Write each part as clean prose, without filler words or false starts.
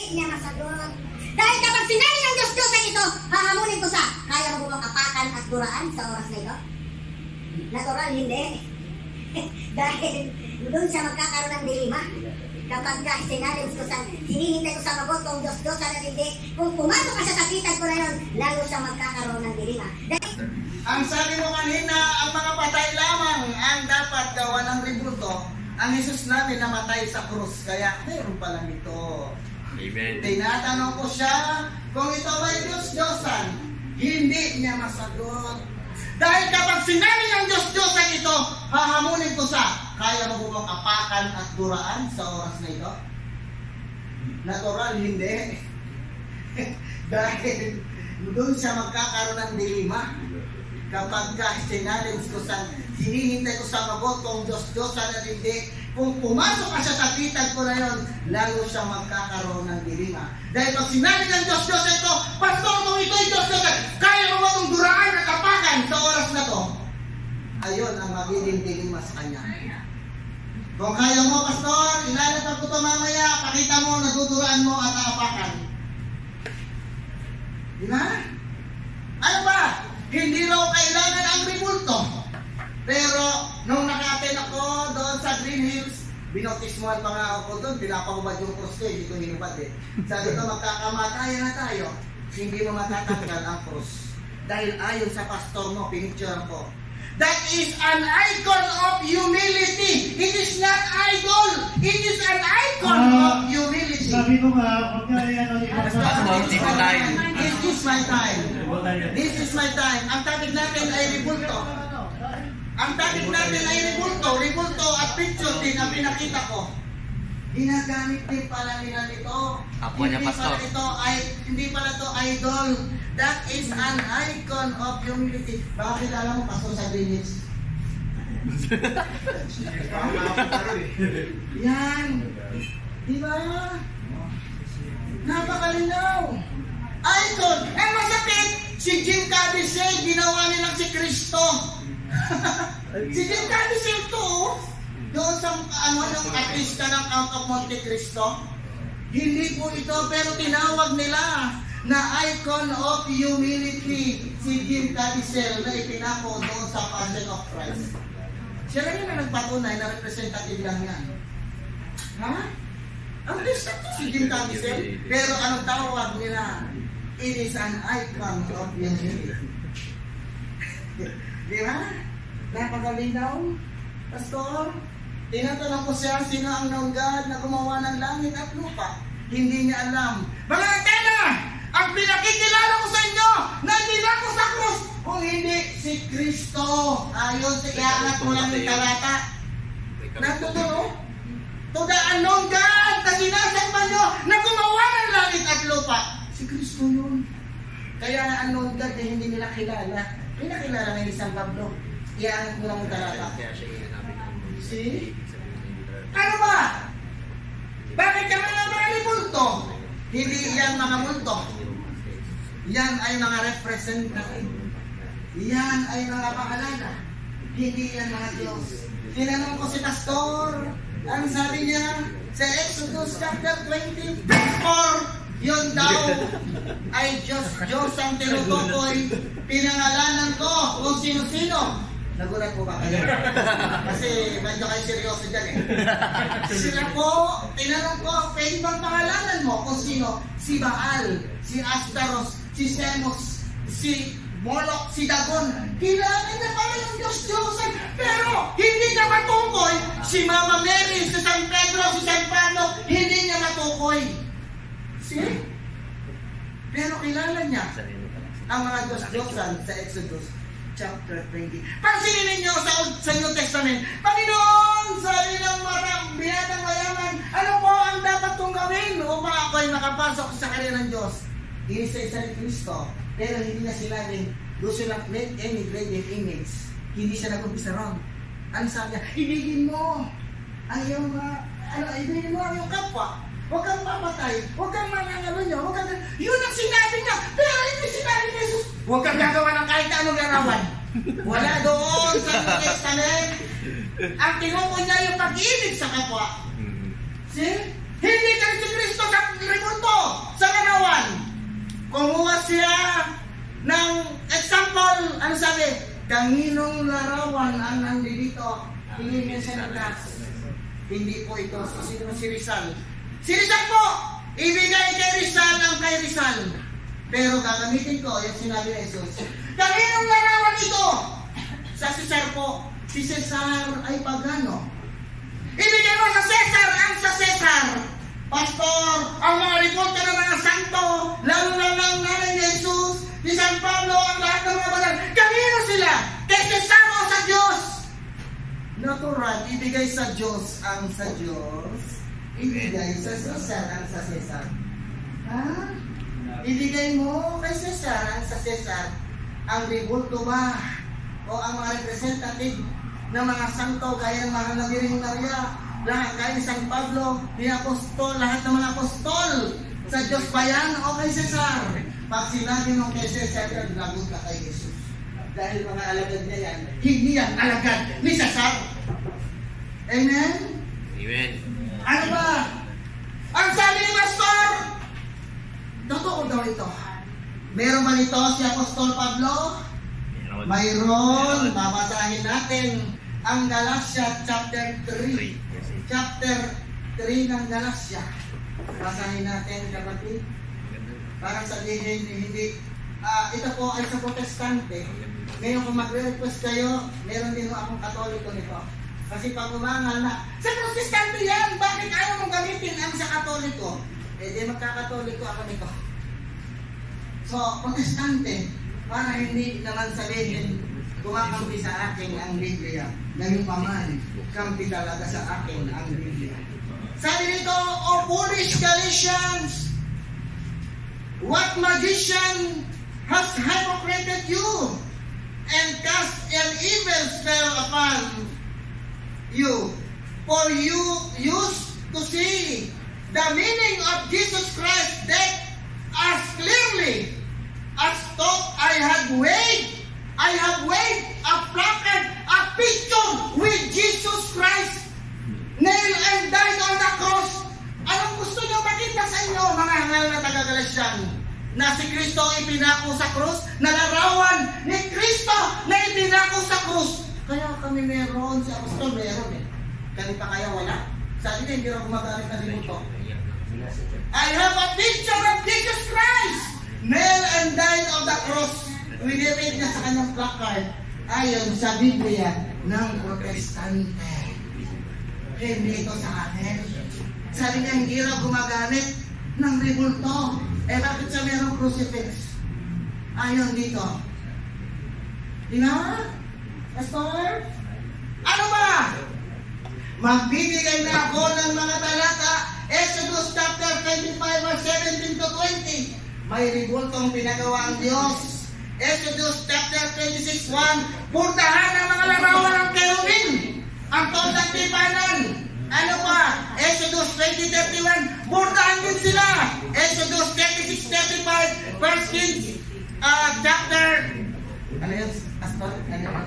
niya masagot. Dahil kapag sinabi ng Diyos-Diyosan ito, hahamunin ko sa kaya mo bang apakan at duraan sa oras na ito? Natural, hindi. Dahil doon siya magkakaroon ng dilema. Kapag sinalins ko sa, hinihintay ko sa magot kung Diyos-Diyosan at hindi, kung pumasok ka sa sakitan ko na yun, lalo siya magkakaroon ng dilema. Ang sabi mo kanina, ang mga patay lamang ang dapat gawa ng rebulto. Ang Jesus natin namatay sa krus, kaya mayroon pa lang ito. Amen. Tinatanong ko siya kung ito may Diyos-Diyosan, hindi niya masagot. Dahil kapag sinabi ng Diyos-Diyosan ito, hahamunin ko sa kaya mo bang apakan at duraan sa oras na ito? Natural, hindi. Dahil doon siya magkakaroon ng dilema. Kapag sinalins ko sa, hinihintay ko sa magot kung Diyos-Diyosan at hindi, kung pumasok ka sa sakitan ko na yun, lalo siya magkakaroon ng dilema. Dahil pag sinabi ng Diyos-Diyosan ito, Pastor, kung ito'y Diyos-Diyosan, kaya mo ba itong duraan at apakan sa oras na to? Ayun ang magiging dilema sa kanya. Kung kaya mo, Pastor, ilalapag ko ito mamaya, pakita mo, naduduraan mo at aapakan. Di ba? Ano ba? Hindi raw kailangan ang rebulto. Pero, nung naka-attend ako doon sa Green Hills, binautismuhan pa nga ako doon, pinapahubad yung cross ko, hindi ko hinubad eh. Sabi ko, magkakamataya na tayo, hindi mo matatanggal ang cross. Dahil ayon sa pastor mo, pinicturean ko. That is an icon of humility. It is not idol. It is an icon of humility. Sabi ko nga, pagkaya This is my time. This is my time. Ang topic natin ay rebulto. Ang topic natin ay rebulto. Rebulto at picture din ang pinakita ko. Ginagamit din pala nila nito. Hindi pala ito idol. That is an icon of humility. Bakit alam mo, Pastor sa Greenwich? Yan. Di ba? Napakalinaw. Icon. Eh masakit, si Jim Caviezel, ginawa nilang si Kristo. Si Jim Caviezel to, doon sa yung artista ng Count of Monte Cristo. Hindi po ito, pero tinawag nila na icon of humility si Jim Caviezel na ipinako doon sa Passion of Christ. Siya rin na nagpatunay na representative lang yan. Ha? Ang artista to si Jim Caviezel, pero anong tawag nila? It is an icon of humility. Di ba? Napakalinaw, Pastor. Tinatanong ko siya, sino ang known God na gumawa ng langit at lupa? Hindi niya alam. Mga antena! Ang pinakikilala ko sa inyo na hindi ako sa krus, kung hindi si Kristo. Ayon sa iangat mo lang yung talata. Natutuno? To the unknown God na sinasamba nyo na gumawa ng langit at lupa. Si Kristo yun. Kaya ang unknown God na hindi nila kilala. Pinakilala ng isang Pablo. Iangat mo lang yung talata. See? Ano ba? Bakit ka mga multo? Hindi yan mga multo. Yan ay mga representative. Yan ay mga pangalala. Hindi yan mga Diyos. Tinanong ko si Pastor, ang sabi niya sa Exodus chapter 20, verse 4, yun daw ay Diyos ang tinutukoy. Pinangalanan ko kung sino-sino. Nagulat po ba kayo? Kasi medyo kayo seryoso dyan eh. Sila po, tinanong ko, pwede bang pangalanan mo kung sino? Si Baal, si Astaros, si Semos, si Moloch, si Dagon. Kailangan na pala ng Diyos-Diyosan. Pero hindi niya matukoy. Si Mama Mary, si San Pedro, si San Pablo, hindi niya matukoy. See? Pero kilala niya ang mga Diyos-Diyosan sa Exodus chapter 20. Pansinin ninyo sa New Testament, Panginoon, sa ilang binatang mayaman, ano po ang dapat kong gawin upang ako ay makapasok sa kanila ng Diyos? Isa-isa ni Kristo, pero hindi na sila do not make any graven image. Hindi siya nag-umpisa ron. Ano sabi niya? Ibigin mo ibigin mo ang iyong kapwa. Huwag kang papatay, huwag kang manangalo niya, yun ang sinabi niya, pero hindi sinabi ni Jesus, huwag kang gagawa ng kahit anong larawan. Wala doon sa New Testament. Ang tinuko niya yung pag-ibig sa kapwa. See? Hindi ka si Kristo sa rebulto, sa larawan. Kumuha siya ng example, ano sabi? Kanginong larawan ang nandito. Hindi niya siya naglas. Hindi po ito. So, sino si Rizal? Si Rizal po! Ibigay kay Rizal ang kay Rizal. Pero gagamitin ko yung sinabi ni Jesus. Kanginong larawan ito? Sa Cesar po. Si Cesar ay pagano. Ibigay mo sa Cesar ang sa Cesar. Pastor, ang mga reporta ng mga santo, lalo na ng nanay ni Jesus, ni San Pablo, ang lahat ng mga banal. Kanino sila? Kay Cesar o sa Diyos? Natural, ibigay sa Diyos ang sa Diyos. Ibigay sa Cesar ang sa Cesar. Ha? Ibigay mo kay Cesar ang sa Cesar. Ang rebulto ba? O ang mga representative ng mga santo, gaya ng mga Nabiring Maria, lahat kay San Pablo, ni Apostol, lahat ng mga apostol, sa Diyos ba yan o kay Cesar? Pag sinabi mo kay Cesar, lagot ka kay Jesus. Dahil mga alagad niya yan, hindi yan alagad ni Cesar. Amen? Amen. Ano ba? Ang sabi ni Pastor, totoo daw ito. Meron ba nito si Apostol Pablo? Mayroon. Babasahin natin ang Galatia chapter 3. Chapter 3 ng Galatia. Basahin natin, kapatid. Para sabihin, hindi, ito po ay sa Protestante. Ngayon kung magre-request kayo, meron din akong Katoliko nito. Kasi pag umangal na, sa Protestante yan, bakit ayaw mong gamitin ang sa Katoliko? Eh di magkakatoliko ako nito. So, Protestante, para hindi naman sabihin, kumakampi sa akin ang Biblia. Ngayon pa man, kampi talaga sa akin ang Biblia. Sabi nito, O foolish Galatians, what magician has hypocrited you and cast an evil spell upon you? For you used to see the meaning of Jesus Christ's death as clearly as though I have weighed a placard, a picture with Jesus Christ nailed and died on the cross. Anong gusto nyo makita sa inyo, mga hangal na taga-Galatian? Na si Kristo ipinako sa krus, na larawan ni Kristo na ipinako sa krus. Kaya kami meron, si Apostol meron eh. Kani pa kaya wala? Sabi niya, hindi rin gumagamit na limuto. I have a picture of Jesus Christ nailed and died on the cross. Winirate niya sa kanyang placard ayon sa Biblia ng Protestante. Hindi ito sa akin. Sabi niya, hindi raw gumagamit ng rebulto. Eh, bakit siya mayroong crucifix? Ayon dito. Di na? Pastor? Ano ba? Magbibigay na ako ng mga talata. Exodus chapter 25 verse 17 to 20. May rebultong pinagawa ang Diyos. Exodus chapter 26:1. Purtahan ang mga larawan ng kerubin. Ang totang tipanan. Ano pa? Exodus 20:31. Purtahan din sila. Exodus 36:35. First Kings chapter. Ano yun? Pastor? Ano yun?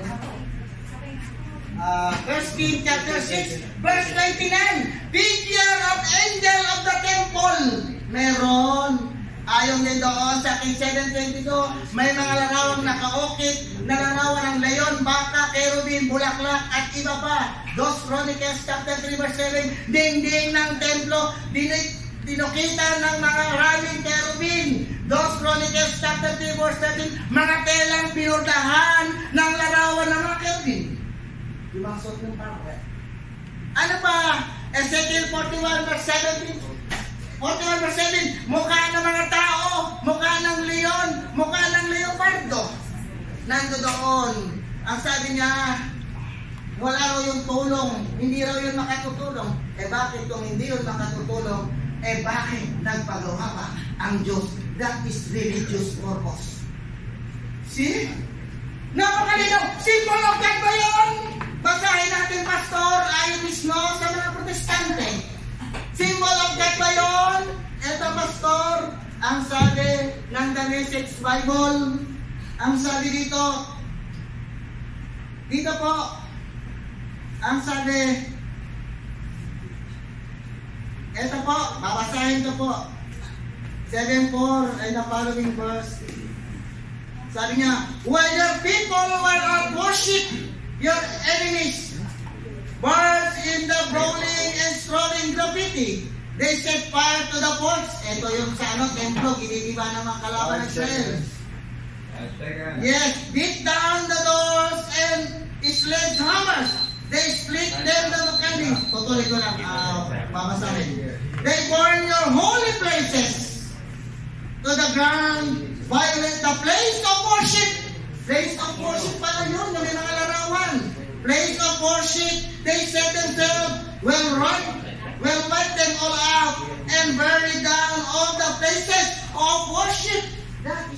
First Kings chapter 6 verse 29. Picture of angel of the temple. Meron. Ayon din doon sa King 7:22, may mga larawang nakaukit na larawan ng leon, baka, kerubin, bulaklak at iba pa. 2 Chronicles chapter 3 verse 7, dingding ng templo, dinukita ng mga maraming kerubin. 2 Chronicles chapter 3 verse 13, mga telang pinurdahan ng larawan ng mga kerubin. Dimaksot ng parwe. Ano pa? Ezekiel 41 verse 17, 41 verse 7, mukha ng mga tao, mukha ng leon, mukha ng leopardo. Nando doon. Ang sabi niya, wala raw yung tulong, hindi raw yun makatutulong. Eh bakit kung hindi yun makatutulong, eh bakit nagpagawa pa ang Diyos? That is religious purpose. See? Napakalinaw, symbol of God ba yun? Basahin natin, Pastor, ayon mismo sa mga Protestante. Symbol of God ba yun? Ito, Pastor, ang sabi ng The Message Bible, ang sabi dito po, ang sabi, Ito po, babasahin ko po. 7:4 ay the following verse. Sabi niya, while your people were at worship, your enemies, birds in the brawling and strolling graffiti, they set fire to the forts. Ito yung sa templo, ginigiba ng mga kalaban ng Israel. Yes, beat down the doors and sledgehammers. They split them the mechanism. Tutuloy ko lang, babasahin. They burn your holy places to the ground, violate the place of worship. Place of worship pala yun, yung may mga larawan. Place of worship, they set themselves, will wipe them all out, and bury down all the places of worship. That